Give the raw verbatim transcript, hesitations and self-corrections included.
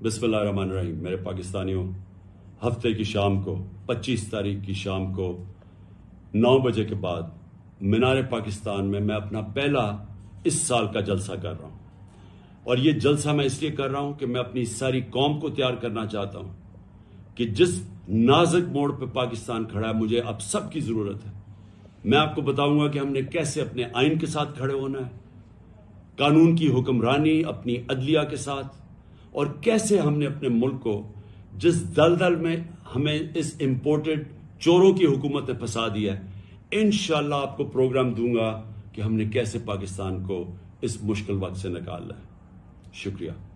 बिस्मिल्लाहिर्रहमानिर्रहीम। मेरे पाकिस्तानियों, हफ्ते की शाम को पच्चीस तारीख की शाम को नौ बजे के बाद मीनार पाकिस्तान में मैं अपना पहला इस साल का जलसा कर रहा हूं। और ये जलसा मैं इसलिए कर रहा हूं कि मैं अपनी सारी कौम को तैयार करना चाहता हूं कि जिस नाजुक मोड़ पे पाकिस्तान खड़ा है, मुझे अब सबकी जरूरत है। मैं आपको बताऊंगा कि हमने कैसे अपने आइन के साथ खड़े होना है, कानून की हुक्मरानी अपनी अदलिया के साथ, और कैसे हमने अपने मुल्क को जिस दलदल में हमें इस इंपोर्टेड चोरों की हुकूमत ने फंसा दिया है, इंशाल्लाह आपको प्रोग्राम दूंगा कि हमने कैसे पाकिस्तान को इस मुश्किल वक्त से निकालना है। शुक्रिया।